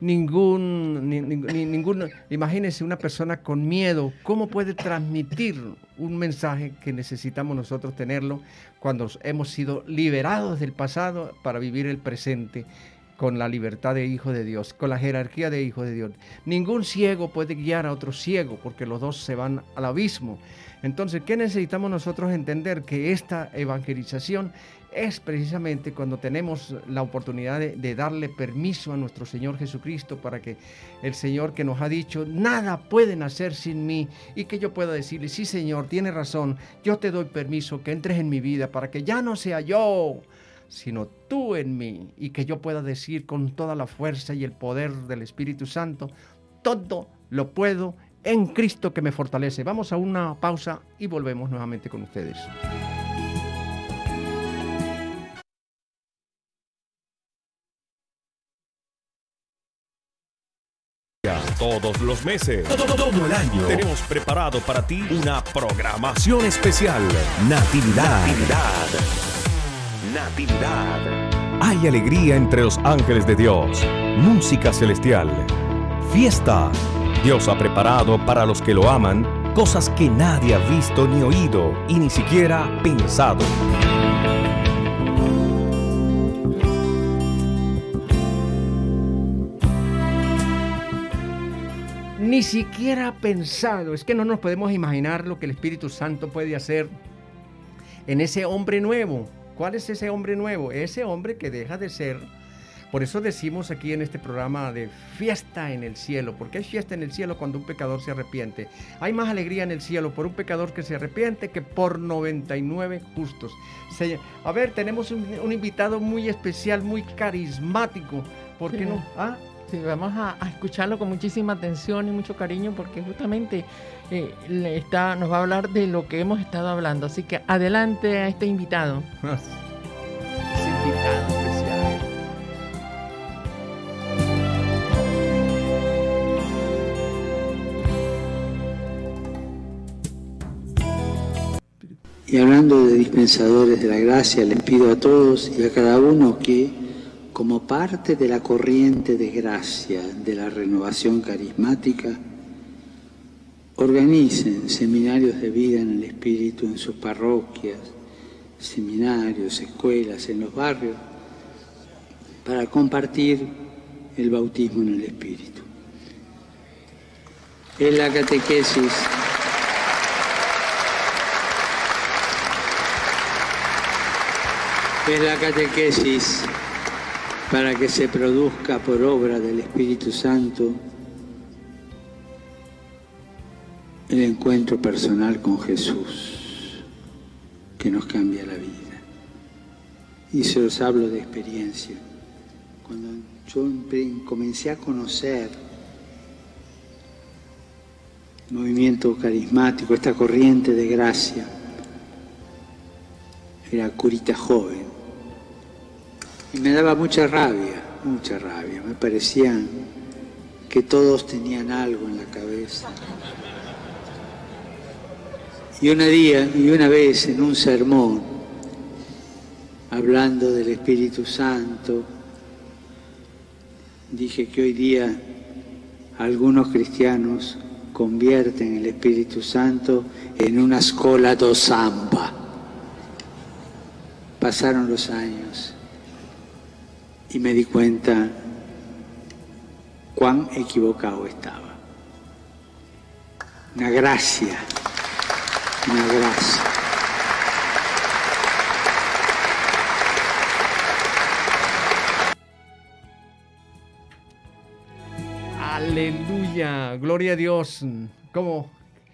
Ningún, ni, ni, ni, ningún, imagínense una persona con miedo, ¿cómo puede transmitir un mensaje que necesitamos nosotros tenerlo cuando hemos sido liberados del pasado para vivir el presente con la libertad de hijo de Dios, con la jerarquía de hijo de Dios? Ningún ciego puede guiar a otro ciego porque los dos se van al abismo. Entonces, ¿qué necesitamos nosotros entender? Que esta evangelización es precisamente cuando tenemos la oportunidad de, de darle permiso a nuestro Señor Jesucristo, para que el Señor, que nos ha dicho, nada pueden hacer sin mí, y que yo pueda decirle, sí Señor, tiene razón, yo te doy permiso que entres en mi vida para que ya no sea yo, sino tú en mí, y que yo pueda decir con toda la fuerza y el poder del Espíritu Santo, todo lo puedo en Cristo que me fortalece. Vamos a una pausa y volvemos nuevamente con ustedes. Todos los meses, todo, todo el año, tenemos preparado para ti una programación especial. Natividad. Natividad. Natividad. Hay alegría entre los ángeles de Dios, música celestial, fiesta. Dios ha preparado para los que lo aman cosas que nadie ha visto ni oído y ni siquiera pensado. Ni siquiera pensado. Es que no nos podemos imaginar lo que el Espíritu Santo puede hacer en ese hombre nuevo. ¿Cuál es ese hombre nuevo? Ese hombre que deja de ser. Por eso decimos aquí en este programa de fiesta en el cielo. ¿Por qué es fiesta en el cielo cuando un pecador se arrepiente? Hay más alegría en el cielo por un pecador que se arrepiente que por noventa y nueve justos. Se, a ver, tenemos un, un invitado muy especial, muy carismático. ¿Por qué Sí. no? ¿Ah? Sí, vamos a, a escucharlo con muchísima atención y mucho cariño, porque justamente eh, le está, nos va a hablar de lo que hemos estado hablando. Así que adelante a este invitado. Es invitado especial. Y hablando de dispensadores de la gracia, les pido a todos y a cada uno que, como parte de la corriente de gracia de la renovación carismática, organicen seminarios de vida en el Espíritu en sus parroquias, seminarios, escuelas, en los barrios, para compartir el bautismo en el Espíritu. Es la catequesis es la catequesis para que se produzca por obra del Espíritu Santo el encuentro personal con Jesús, que nos cambia la vida. Y se los hablo de experiencia. Cuando yo comencé a conocer el movimiento carismático, esta corriente de gracia, era curita joven. Y me daba mucha rabia, mucha rabia. Me parecía que todos tenían algo en la cabeza. Y una día, y una vez en un sermón, hablando del Espíritu Santo, dije que hoy día algunos cristianos convierten el Espíritu Santo en una scuola do samba. Pasaron los años y me di cuenta cuán equivocado estaba. Una gracia, una gracia. Aleluya, gloria a Dios. ¿Cómo?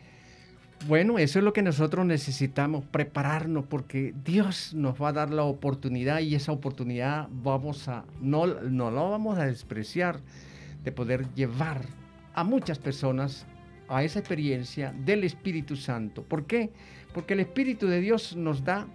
Bueno, eso es lo que nosotros necesitamos, prepararnos, porque Dios nos va a dar la oportunidad y esa oportunidad vamos a, no, no la vamos a despreciar, de poder llevar a muchas personas a esa experiencia del Espíritu Santo. ¿Por qué? Porque el Espíritu de Dios nos da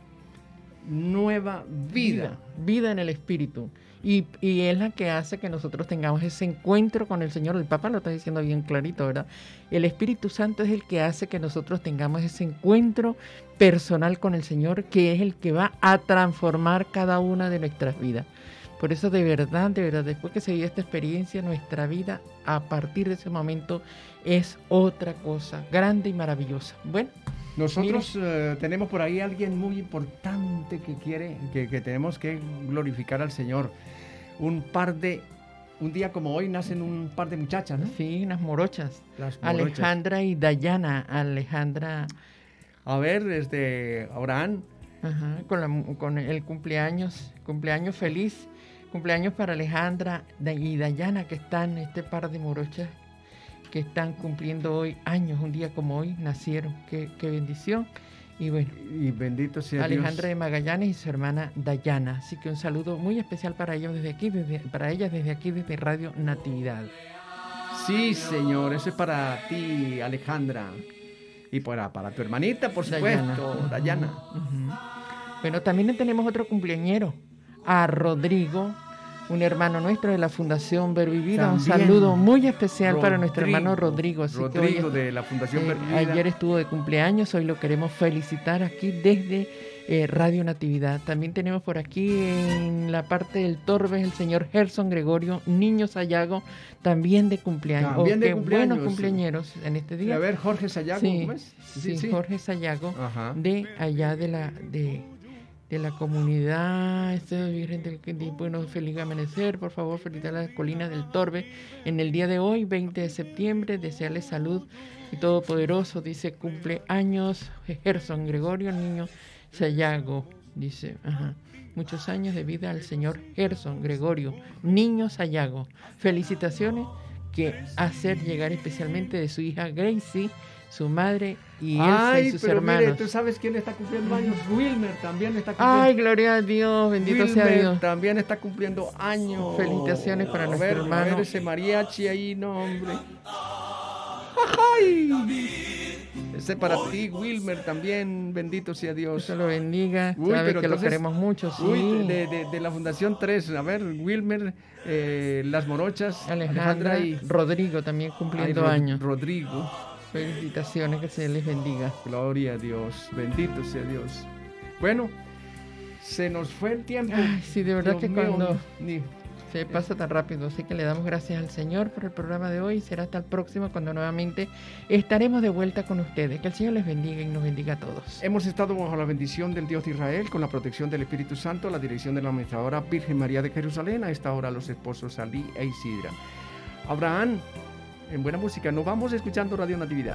nueva vida. Vida, vida en el Espíritu. Y, y es la que hace que nosotros tengamos ese encuentro con el Señor. El Papa lo está diciendo bien clarito, ¿verdad? El Espíritu Santo es el que hace que nosotros tengamos ese encuentro personal con el Señor, que es el que va a transformar cada una de nuestras vidas. Por eso de verdad, de verdad, después que se vive esta experiencia, nuestra vida a partir de ese momento es otra cosa, grande y maravillosa. Bueno, nosotros uh, tenemos por ahí a alguien muy importante que quiere, que, que tenemos que glorificar al Señor. Un par de, un día como hoy nacen un par de muchachas, ¿no? Sí, unas morochas. Las morochas. Alejandra y Dayana. Alejandra. A ver, desde Abraham. Ajá, con, la, con el cumpleaños, cumpleaños feliz, cumpleaños para Alejandra y Dayana, que están, este par de morochas, que están cumpliendo hoy años, un día como hoy, nacieron. Qué, qué bendición. Y bueno, y bendito sea Alejandra Dios. de Magallanes y su hermana Dayana. Así que un saludo muy especial para ellos desde aquí, desde, para ellas desde aquí, desde Radio Natividad. Sí, Señor, eso es para ti, Alejandra. Y para, para tu hermanita, por supuesto, Dayana. Dayana. Uh-huh. Bueno, también tenemos otro cumpleañero, a Rodrigo, un hermano nuestro de la Fundación Verbo y Vida. Un saludo muy especial Rodrigo, para nuestro hermano Rodrigo. Así Rodrigo que hoy, de la Fundación eh, Verbo y Vida. Ayer estuvo de cumpleaños, hoy lo queremos felicitar aquí desde eh, Radio Natividad. También tenemos por aquí en la parte del Torbes el señor Gerson Gregorio Niño Sayago, también de cumpleaños. También oh, de qué cumpleaños. buenos cumpleaños en este día. A ver, Jorge Sayago, sí, ¿cómo es? Sí, sí, sí, Jorge Sayago, Ajá. de allá de la... de de la comunidad, este Virgen del bueno, feliz amanecer, por favor, felicitar a las colinas del Torbe en el día de hoy, veinte de septiembre, desearle salud y todopoderoso, dice, cumple años Gerson Gregorio, niño Sayago, dice, ajá, muchos años de vida al señor Gerson Gregorio, niño Sayago, felicitaciones que hacer llegar especialmente de su hija Gracie, su madre y Elsa Ay, y sus pero hermanos. Mire, ¿tú sabes quién está cumpliendo años? Wilmer también está cumpliendo. Ay, gloria a Dios, bendito Wilmer sea Dios. también está cumpliendo años. Felicitaciones para a nuestro ver, hermano. A ver ese mariachi ahí, no, hombre. Ay. Ese para ti, Wilmer, también, bendito sea Dios. Dios lo bendiga, Uy, sabe pero que entonces, lo queremos mucho, sí. Uy, de, de, de la Fundación tres, a ver, Wilmer, eh, Las Morochas, Alejandra, Alejandra y Rodrigo también cumpliendo Ay, Rod- años. Rodrigo. Felicitaciones, que se les bendiga. Gloria a Dios, bendito sea Dios. Bueno, se nos fue el tiempo. Ay, sí, de verdad Dios que mío, cuando... ni- Se pasa tan rápido, así que le damos gracias al Señor por el programa de hoy y será hasta el próximo cuando nuevamente estaremos de vuelta con ustedes. Que el Señor les bendiga y nos bendiga a todos. Hemos estado bajo la bendición del Dios de Israel, con la protección del Espíritu Santo, la dirección de la administradora Virgen María de Jerusalén, a esta hora los esposos Ali e Isidra. Abraham, en buena música, nos vamos escuchando Radio Natividad.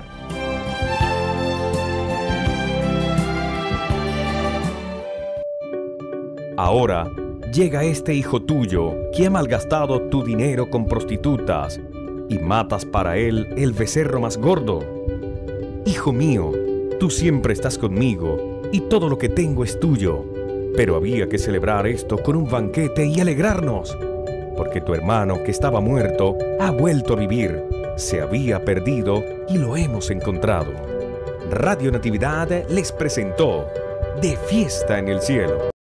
Ahora llega este hijo tuyo que ha malgastado tu dinero con prostitutas y matas para él el becerro más gordo. Hijo mío, tú siempre estás conmigo y todo lo que tengo es tuyo, pero había que celebrar esto con un banquete y alegrarnos, porque tu hermano que estaba muerto ha vuelto a vivir, se había perdido y lo hemos encontrado. Radio Natividad les presentó De Fiesta en el Cielo.